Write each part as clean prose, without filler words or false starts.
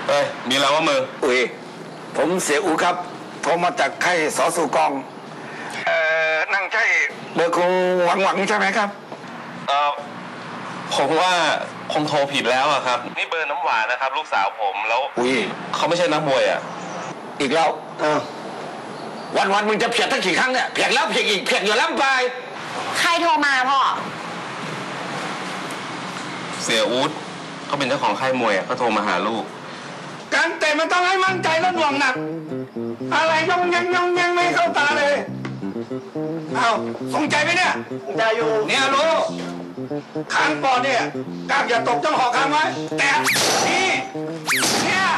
เฮ้ยมีแล้วว่ามึงอุ้ยผมเสียอูครับโทรมาจากค่ายสอสุกองนั่งใช่เบอร์คงหวังใช่ไหมครับผมว่าคงโทรผิดแล้วอะครับนี่เบอร์น้ำหวานนะครับลูกสาวผมแล้วเขาไม่ใช่นักมวยอะอีกแล้ววันมึงจะเพียดตั้งกี่ครั้งเนี่ยเพียดแล้วเพียดอีกเพียดอยู่แล้วไปใครโทรมาพ่อเสียอู๊ดเขาเป็นเจ้าของค่ายมวยก็โทรมาหาลูกการเตะมันต้องให้มั่นใจและหน่วงหนักอะไรยังไม่เข้าตาเลยเอาสนใจไหมเนี่ยใจอยู่เนี่ยรู้คางปอดเนี่ยกล้าอย่าตกจ้องหอคางไว้แต่นี่เนี่ย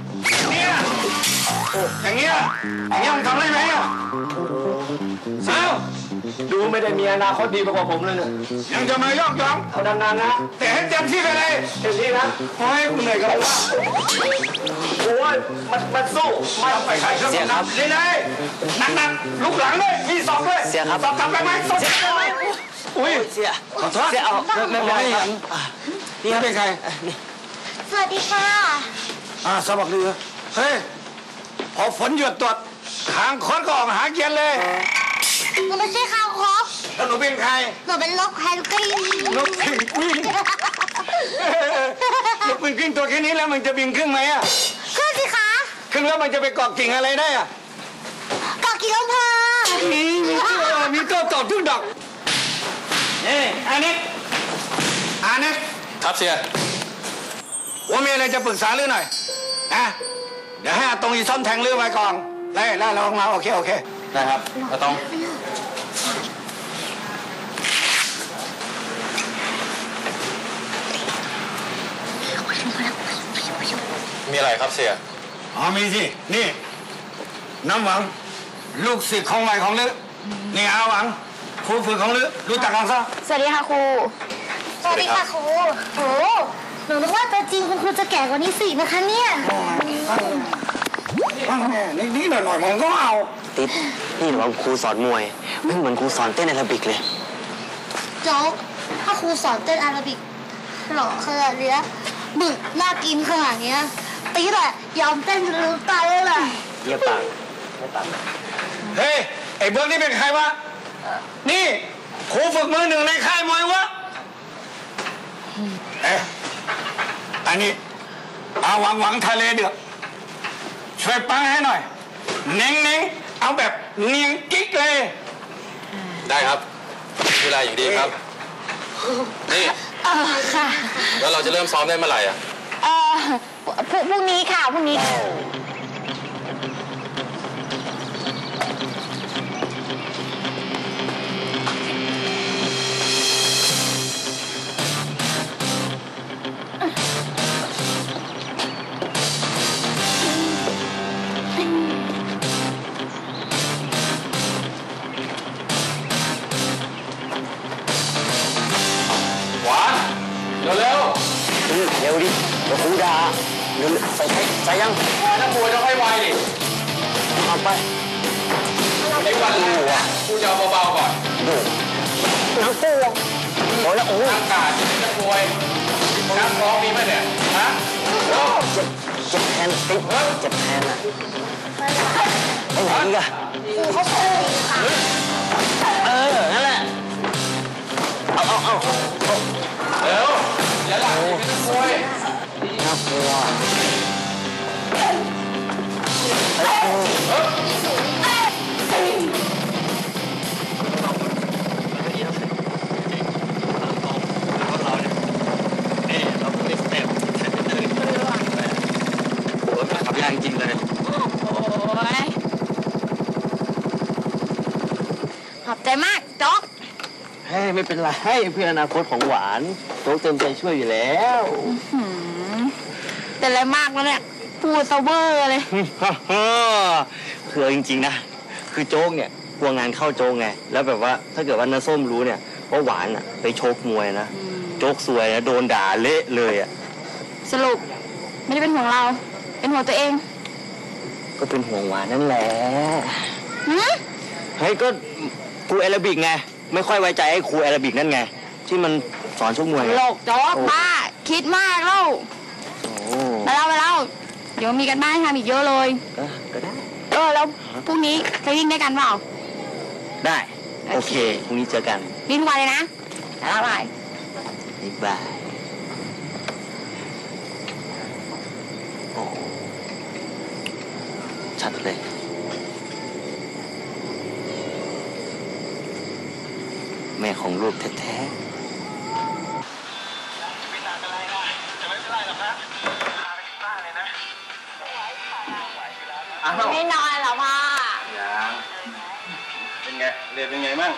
อย่างเงี้ยมึงทำได้ไหมอ่ะเอ้าดูไม่ได้มีอนาคตดีกว่าผมเลยเนี่ยยังจะมายอกย้องเอาดังๆนะแต่ให้เต็มที่ไปเลยเต็มที่นะโอ้ยคุณเหนื่อยกับว่าโอ้ยมันสู้ไม่ไปขายเครื่องนับเลยนักลุกหลังด้วยมีสอบด้วยสอบทำไปไหมสอบอุ้ยเสียขอโทษเสียเอาไม่เป็นไรนี่เป็นใครสวัสดีค่ะสวัสดีเฮ้ยพอฝนหยุดตรวจหางคดก็ออกหาเกียนเลยหนูไม่ใช่ข้าวคบแล้วหนูเป็นใครหนูเป็นนกแพนกวินนกเพนกวินนกเพนกวินตัวแค่นี้แล้วมันจะบินขึ้นไหมอ่ะขึ้นสิคะขึ้นแล้วมันจะไปเกาะกิ่งอะไรได้อ่ะเกาะกิ่งลำพามีตัวต่อทุกดอกอันนี้ครับเสียว่ามีอะไรจะปรึกษาเรื่องหน่อยเดี๋ยวให้ตรงอีซ่อมแทงเรื่องไว้ก่อนได้ลองมาโอเคได้ครับต้องมีอะไรครับเสียมีสินี่น้ำหวังลูกศิษย์ของใหม่ของลือนี่อาหวังครูฝึกของลือรู้จักกันซะสวัสดีค่ะครูสวัสดีค่ะครูโอ้หนูนึกว่าตัวจริงคุณครูจะแก่กว่านี้สินะคะเนี่ยนี่หน่อยมันก็เอาติดนี่หนูครูสอนมวยไม่เหมือนครูสอนเต้นแอโรบิกเลยโจ๊กถ้าครูสอนเต้นแอโรบิกหล่อขนาดนี้บึกน่ากินขนาดนี้ตีแหละยอมเต้นลืมตาเลยแหละเยี่ยปากเฮ้ยไอ้เบิร์กนี่เป็นใครวะนี่ครูฝึกมือหนึ่งในค่ายมวยวะอันนี้เอาหวังทะเลเดือดช่วยปังให้หน่อยเน้งเอาแบบเนียงกิ๊กเลยได้ครับเวลาอย่างดีครับนี่ค่ะแล้วเราจะเริ่มซ้อมได้เมื่อไหร่พรุ่งนี้ค่ะพรุ่งนี้เร็วดิเดี๋ยวครูด่าเร็วใส่ยังนักมวยต้องให้ไวดิเอาไปในวันแรกครูจะเอาเบาๆก่อนนักมวยโอ้ยแล้วอากาศนักมวยนักร้องมีไหมเนี่ยฮะเจ็บแทนติ๊กเจ็บแทนอ่ะไอ้ไหนอีกอะเขาโค้งนั่นแหละเอาเร็วอย่าหลังเป็นนักมวยน่ากลัวขับยากจริงเลยขอบใจมากจ๊อกไม่เป็นไรเพื่ออนาคตของหวานโจ๊กเต็มใจช่วยอยู่แล้วแต่อะไรมากแล้วเนี่ยพูดเซเวอร์เลยคือจริงๆนะคือโจ๊กเนี่ยกลัวงานเข้าโจ๊กไงแล้วแบบว่าถ้าเกิดว่าน้าส้มรู้เนี่ยว่าหวานไปโชกมวยนะโจ๊กซวยนะโดนด่าเละเลยสรุปไม่ได้เป็นห่วงเราเป็นห่วงตัวเองก็เป็นห่วงหวานนั่นแหละเฮ้ยก็ครูแอโรบิกไงไม่ค่อยไว้ใจไอ้ครูแอโรบิกนั่นไงที่มันสอนชกมวยโลกจ๊อกบ้าคิดมากแล้วไปแล้วดี๋ยวมีกันบ้านทำอีกเยอะเลยก็ได้แล้วพรุ่งนี้จะวิ่งด้วยกันเปล่าได้ โอเคพรุ่งนี้เจอกันวิ่งทุกวันเลยนะบ๊ายบายบ๊ายบายโอ้ชัดเลย แม่ของลูกแท้ไม่นอนหรอพ่อยังเป็นไงเรียนเป็นไงมั่ง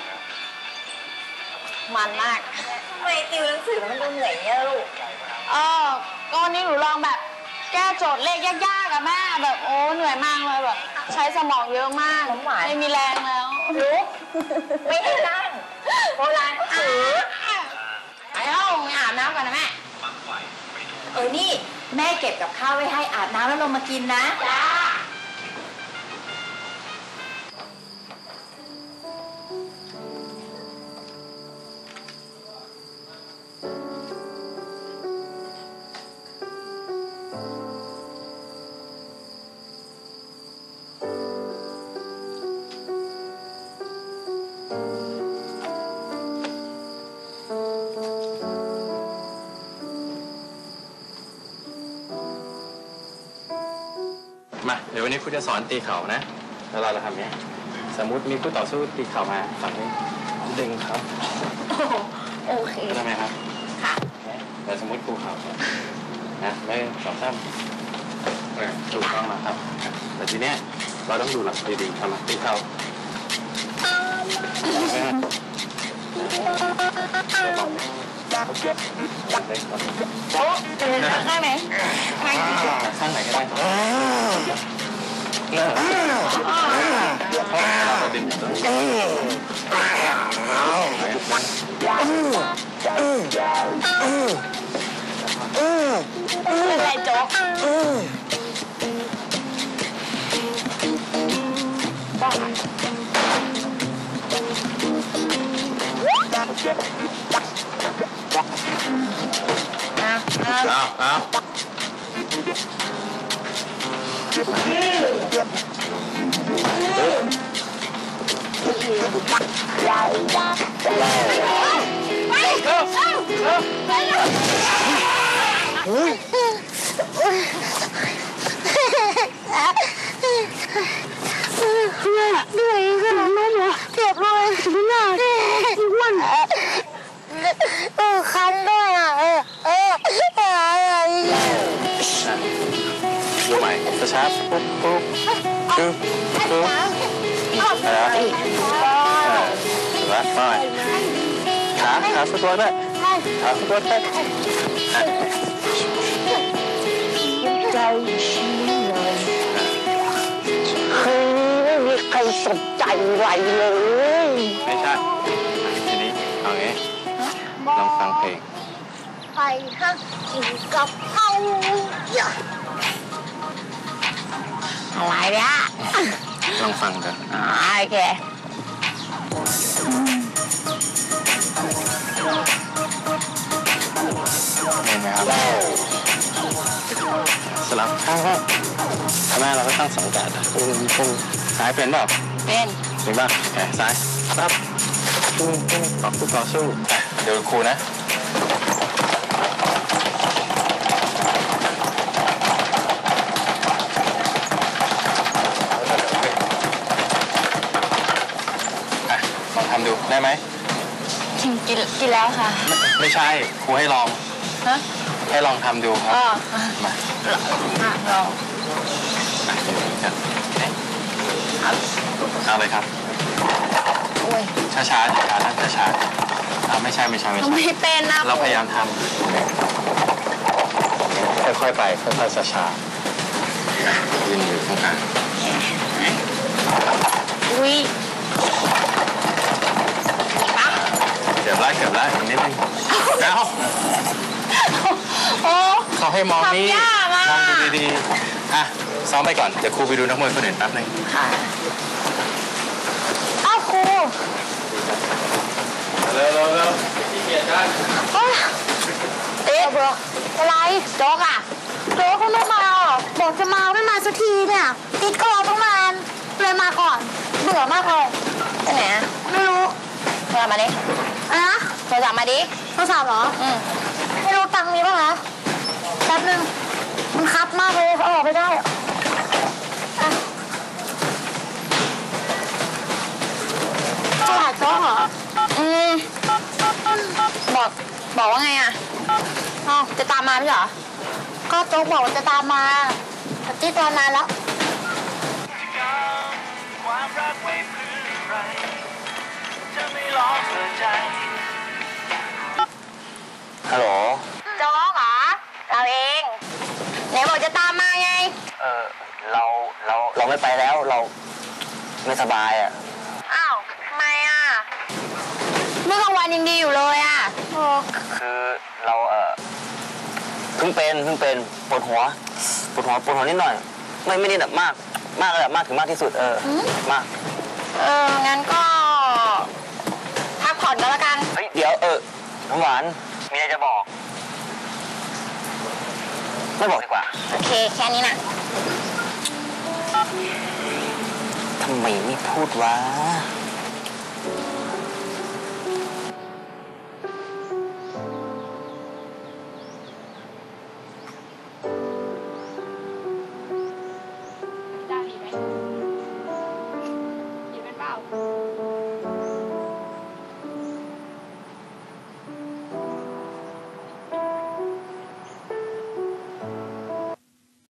มันมากไปติวหนังสือมันดูเหนื่อยเนี่ยลูกก็วันนี้หนูลองแบบ แก้โจทย์เลขยากๆกับแม่แบบโอ้เหนื่อยมากเลยแบบ ใช้สมองเยอะมากไม่มีแรงแล้วรู้ไม่ได้นั่งโบราณก็ถือไปห้องอาบน้ำก่อนนะแม่นี่แม่เก็บกับข้าวไว้ให้อาบน้ำแล้วลงมากินนะจ้ามาเดี๋ยววันนี้ครูจะสอนตีเข่านะแล้วเราจะทำเนี้ยสมมุติมีคู่ต่อสู้ตีเข่ามาฝั่งนี้ดึงครับโอเคได้ไหมครับค่ะแต่สมมติครูเข่านะไม่สองซ้ำถูกต้องนะครับแต่ทีเนี้ยเราต้องดูหลักดีๆทำมาตีเข่าโอ้ข้างไหนข้างไหนก็ได้เราดึงเป็นไรโจ๊กบ้าเอาเหนื่อยขนาดนั้นเหรอเจ็บเลยไม่น่าอ้วนคันด้วยดูใหม่ช้าๆปุ๊บปุ๊บปุ๊บปุ๊บแล้วแล้วไปขาสุดตัวด้วยขาสุดตัวด้วยใจชื้นเลยไม่มีใครสนใจอะไรเลยไม่ใช่ทีนี้เอางี้ลองฟังเพลงไปฮักกินกับเขาอะไรเนี่ยลองฟังกันโอเคเห็นไหมครับสลับข้างก็แม่เราก็ตั้งสองการพุ่งซ้ายเป็นเปล่าเป็นป่ะแขนซ้ายรับพุ่งต่อสู้เดี๋ยวครูนะลองทำดูได้ไหมกินแล้วค่ะไม่ใช่ครูให้ลองให้ลองทำดูครับมาลองเอาเลยครับช้าๆช้าๆช้าๆไม่ใช่ไม่เป็นนะเราพยายามทำค่อยๆไปค่อยๆช้าๆยืนอยู่ตรงกลางเกือบแล้วอีกนิดนึงเขาให้มองนี่มองดูดีๆซ้อมไปก่อนเดี๋ยวครูไปดูนักมวยคนอื่นแป๊บนึงค่ะครูเร็วขี้เกียจกันอะไรโจ๊กเขาไม่มาบอกบอกจะมาไม่มาสักทีเนี่ยติดก็รอตั้งนานเลยมาก่อนเบื่อมากเลยไปไหนอะไม่รู้โทรศัพท์มาดิอะนะโทรศัพท์มาดิโทรศัพท์เหรอไม่รู้ตังค์มีป่ะคะแป๊บนึงมันคับมากเลยเอาออกไม่ได้อะจะหาโจ๊กเหรอบอกว่าไงอะจะตามมาไม่เหรอก็โจ๊กบอกว่าจะตามมาแต่ติดรอนานแล้วฮัลโหลโจ๊กเหรอ เราเองไหนบอกจะตามมาไงเราไม่ไปแล้วเราไม่สบายอ่ะอ้าวทำไมอ่ะเมื่อกลางวันยังดีอยู่เลยอ่ะคือเราเพิ่งเป็นปวดหัวนิดหน่อยไม่นิดแบบมากเลยมากถึงมากที่สุดมากงั้นก็พักผ่อนก็แล้วกันเฮ้ยเดี๋ยวน้ำหวานมีอะไรจะบอกไม่บอกดีกว่าโอเคแค่นี้นะทำไมไม่พูดวะ